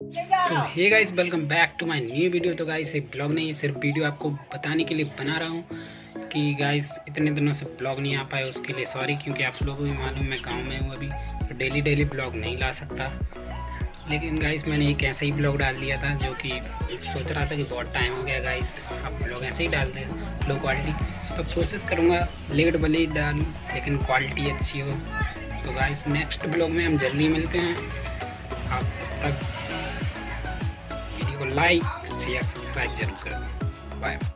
तो hey guys, welcome back to my new video. तो guys ये ब्लॉग नहीं, सिर्फ वीडियो आपको बताने के लिए बना रहा हूँ कि गाइस इतने दिनों से ब्लॉग नहीं आ पाए, उसके लिए सॉरी। क्योंकि आप लोगों को भी मालूम मैं गांव में हूँ अभी, तो डेली ब्लॉग नहीं ला सकता। लेकिन गाइस मैंने एक ऐसा ही ब्लॉग डाल दिया था जो कि सोच रहा था कि बहुत टाइम हो गया गाइस, आप ब्लॉग ऐसे ही डाल दें लो क्वालिटी। तो कोशिश करूँगा लेट भले ही डाल, लेकिन क्वालिटी अच्छी हो। तो गाइस नेक्स्ट ब्लॉग में हम जल्दी मिलते हैं। आप तब तक वीडियो को लाइक शेयर सब्सक्राइब जरूर करें। बाय।